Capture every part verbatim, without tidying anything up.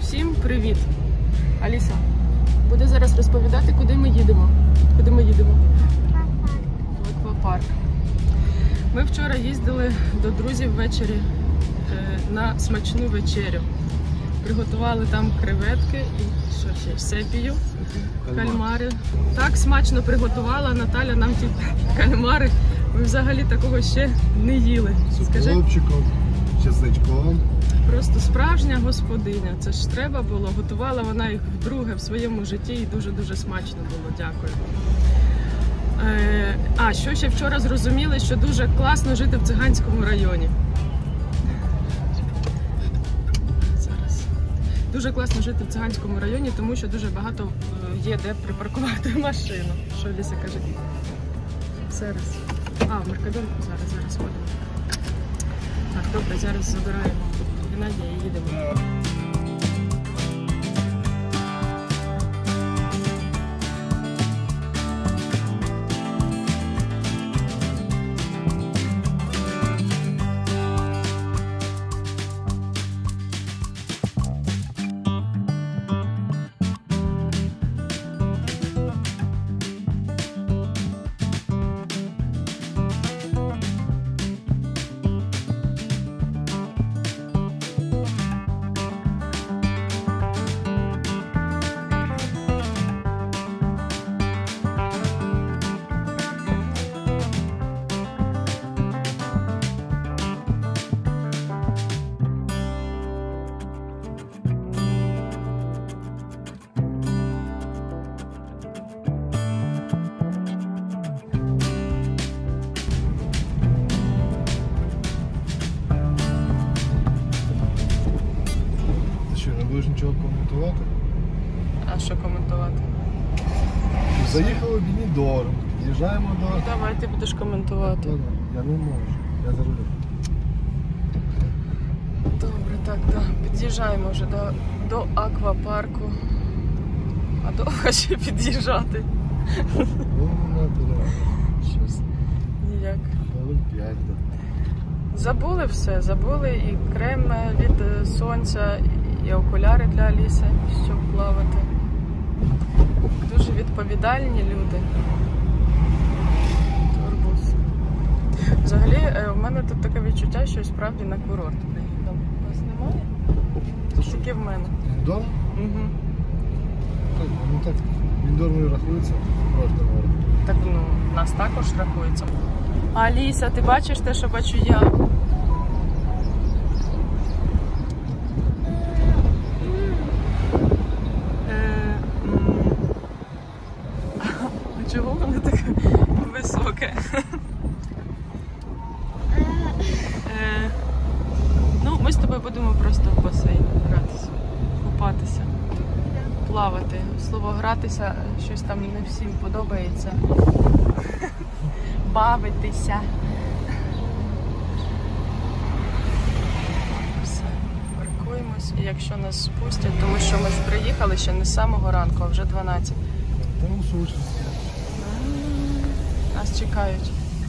Всім привіт! Аліса буде зараз розповідати, куди ми їдемо. Куди ми їдемо? В аквапарк. Ми вчора їздили до друзів ввечері на смачну вечерю. Приготували там креветки і що ще? Сепію, кальмари. Так смачно приготувала Наталя нам ті кальмари. Ми взагалі такого ще не їли. З укропчиком, чесничком. Просто справжня господиня. Це ж треба було. Готувала вона їх вдруге в своєму житті і дуже-дуже смачно було. Дякую. Е, а, що ще вчора зрозуміли, що дуже класно жити в циганському районі. Зараз. Дуже класно жити в циганському районі, тому що дуже багато є де припаркувати машину. Що Ліся каже? Зараз. А, в Меркадонку зараз, зараз ходимо. Так, добре, зараз забираємо Геннадія і їдемо. Будеш нічого коментувати? А що коментувати? Заїхали в Бенідорм, під'їжджаємо до... Давай, ти будеш коментувати. Ладно, я не можу, я за рулем. Добре, так, да. Під'їжджаємо вже до, до аквапарку. А довго ще під'їжджати? Ну, не треба. Щось ніяк. Хвилин п'ять, так. Забули все, забули і крем від сонця, і окуляри для Аліси, щоб плавати. Дуже відповідальні люди. Турбус. Взагалі, в мене тут таке відчуття, що справді на курорт приїхали. Вас немає? Тільки в мене. Бенідорм? Угу. Так, ну так, Бенідорм рахується курортом. Так, ну, нас також рахується. Аліса, ти бачиш те, що бачу я? Чого воно таке високе? е, ну, ми з тобою будемо просто в басейні гратися, купатися, плавати. Слово гратися щось там не всім подобається. Бавитися. Все, паркуємось. І якщо нас спустять, тому що ми ж приїхали ще не з самого ранку, а вже дванадцять. Там сучно. Нас чекають.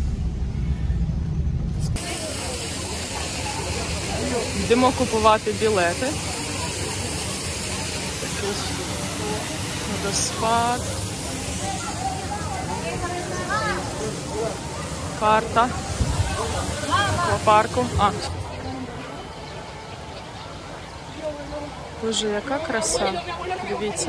Йдемо купувати білети. Водоспад. Карта. Аквапарку. А. Боже, яка краса. Дивіться.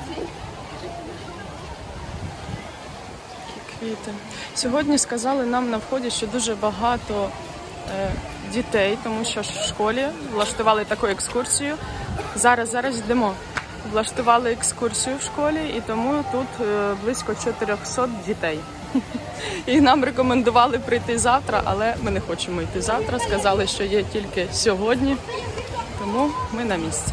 Квіти. Сьогодні сказали нам на вході, що дуже багато е, дітей, тому що в школі влаштували таку екскурсію. Зараз, зараз йдемо. Влаштували екскурсію в школі і тому тут е, близько чотирьохсот дітей. І нам рекомендували прийти завтра, але ми не хочемо йти завтра. Сказали, що є тільки сьогодні, тому ми на місці.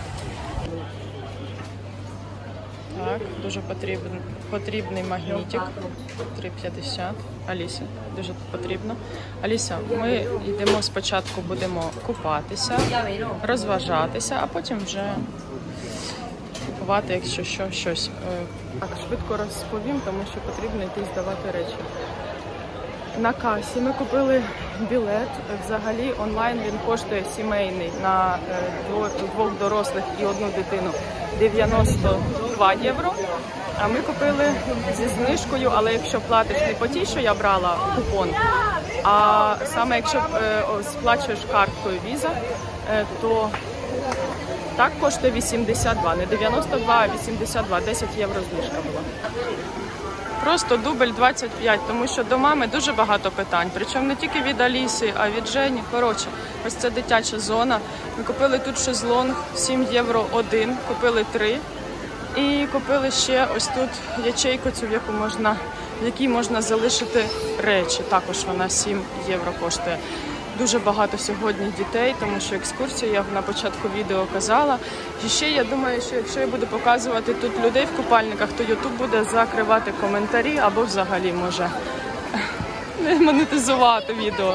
Так, дуже потрібен, потрібний магнітик, три п'ятдесят. Аліса, дуже потрібно. Аліса, ми йдемо спочатку, будемо купатися, розважатися, а потім вже купувати, якщо що, щось. Так, швидко розповім, тому що потрібно йти здавати речі. на касі ми купили білет. Взагалі онлайн він коштує сімейний на двох дорослих і одну дитину дев'яносто два євро. А ми купили зі знижкою, але якщо платиш не по тій, що я брала купон, а саме якщо е, сплачуєш карткою Visa, е, то так коштує вісімдесят два. Не дев'яносто два, а вісімдесят два. десять євро знижка була. Просто дубль двадцять п'ять, тому що до мами дуже багато питань. Причому не тільки від Аліси, а від Жені. Коротше, ось це дитяча зона. Ми купили тут шезлонг, сім євро один, купили три. І купили ще ось тут ячейку, цю, в яку можна, в якій можна залишити речі. Також вона сім євро коштує. Дуже багато сьогодні дітей, тому що екскурсію я на початку відео казала. І ще я думаю, що якщо я буду показувати тут людей в купальниках, то YouTube буде закривати коментарі або взагалі може не монетизувати відео.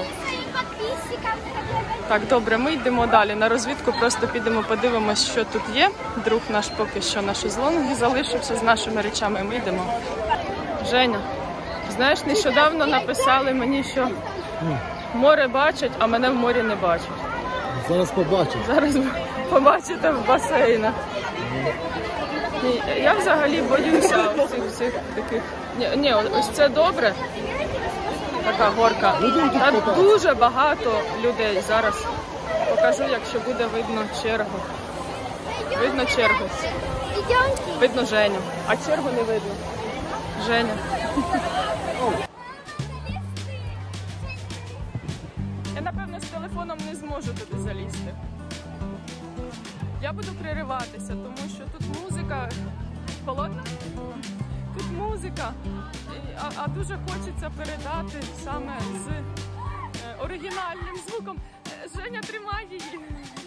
Так, добре, ми йдемо далі на розвідку, просто підемо подивимось, що тут є. Друг наш поки що на шезлонгі залишився з нашими речами, ми йдемо. Женя, знаєш, нещодавно написали мені, що море бачать, а мене в морі не бачать. Зараз побачимо. Зараз побачите в басейнах. Ні, я взагалі боюся цих всіх таких. Ні, ні, ось це добре. Така горка. Та дуже багато людей. Зараз покажу, якщо буде видно чергу. Видно чергу. Видно Женю. А чергу не видно. Женя. Я, напевно, з телефоном не зможу туди залізти. Я буду пририватися, тому що тут музика. Холодна? Тут музика. А, а дуже хочеться передати саме з е, оригінальним звуком. Е, Женя, тримай її.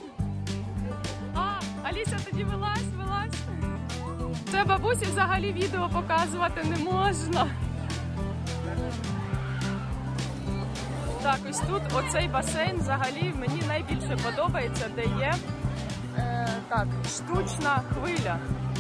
А, Аліся, тоді вилазь, вилазь. Це бабусі взагалі відео показувати не можна. Так, ось тут оцей басейн взагалі мені найбільше подобається, де є е, так, штучна хвиля.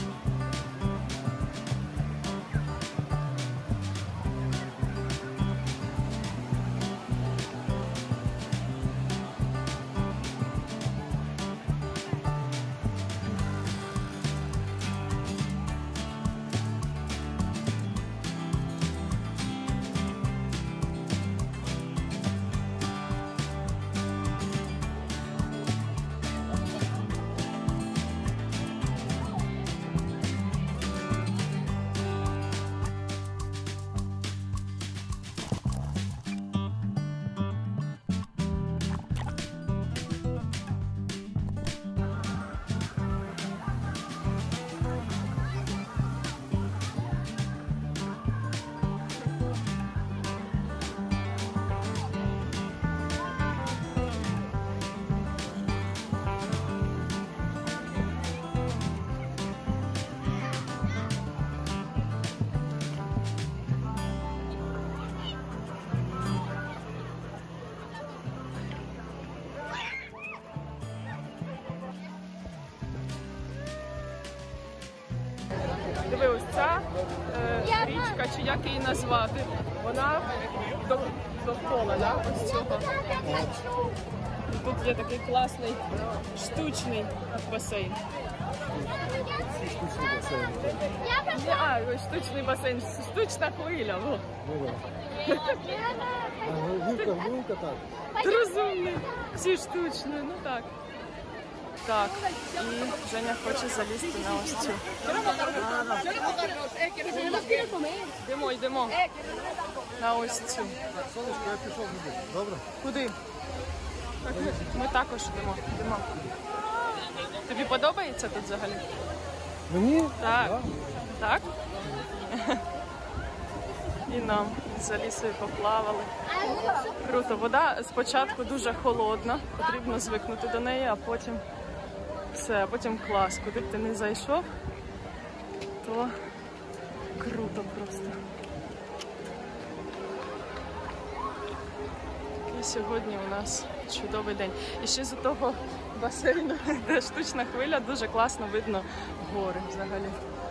Диви, ось ця е, річка, чи як її назвати, вона до, довкола, да? Ось цього. Тут є такий класний штучний басейн. Штучний басейн. Не, а, ось штучний басейн, штучна хвиля. Во. Гілка, гілка так. Ти розумний. Всі штучні, ну так. Так, і Женя хоче залізти на ось цю. Йдемо, йдемо. На ось цю. Сонечко, я пішов туди. Добре? Куди? Так, ми, ми також йдемо. йдемо. Тобі подобається тут взагалі? Мені? Так. Так? І нам з Алісою поплавали. Круто. Вода спочатку дуже холодна, потрібно звикнути до неї, а потім все, а потім клас. Куди б ти не зайшов, то круто просто. І сьогодні у нас чудовий день. І ще з того басейну, де штучна хвиля, дуже класно видно гори взагалі.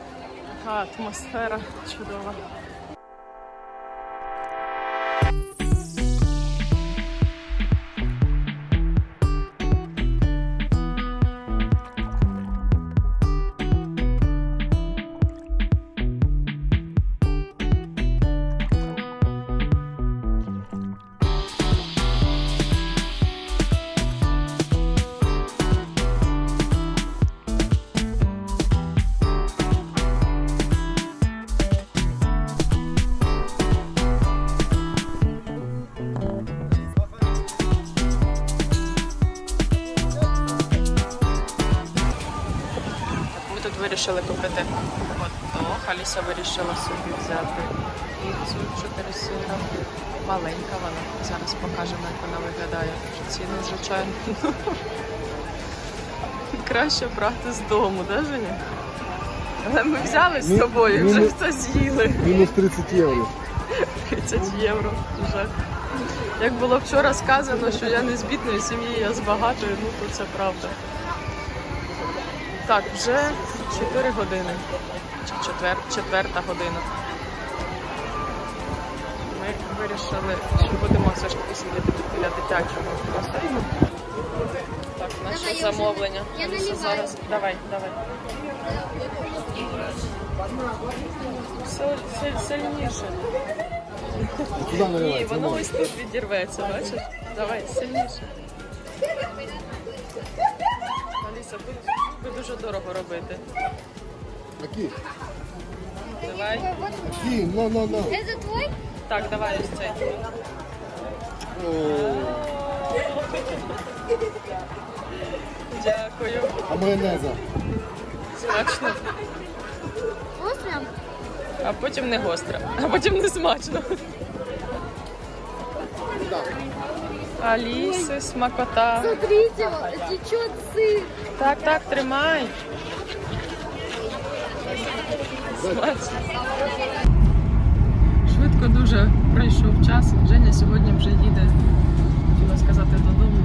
Така атмосфера чудова. вирішили купити хот-дог. Аліса вирішила собі взяти піцу чотири сира. Маленька вона. Зараз покажемо, як вона виглядає. Ціни, звичайно. Краще брати з дому, да, Женя? Але ми взяли з собою, вже все з'їли. Мінус тридцять євро. тридцять євро. Вже. Як було вчора сказано, що я не з бідної сім'ї, я з багатої, ну то це правда. Так, вже чотири години. Чи четвер... четверта година. Ми вирішили, що будемо все ж таки сидіти біля дитячого басейну. Так, наше замовлення. Аліса зараз. Давай, давай. Силь, силь, сильніше. Куди Ні, наливається? воно ось тут відірветься, бачиш? Давай, сильніше. Аліса, будь, будь дуже дорого робити. Які? Давай. Які? Ну, ну, ну. Это твой? Так, давай ось цей. О, Дякую. а майонеза? Смачно. Вкусно? А потім не гостро. А потім не смачно. Аліси, смакота. Смотрите, течет сыр. Так, так, тримай. Смачно. Швидко дуже пройшов час. Женя сьогодні вже їде, хотіла сказати, додому.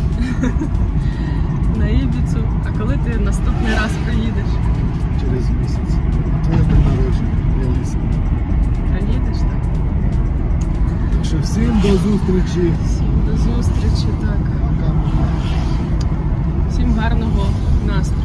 На Ібіцу. А коли ти наступний раз приїдеш? Через місяць. Твоє день народження, Аліса. Приїдеш, так? Так що всім до зустрічі. Всім до зустрічі, так. Пока. Всім гарного настрою.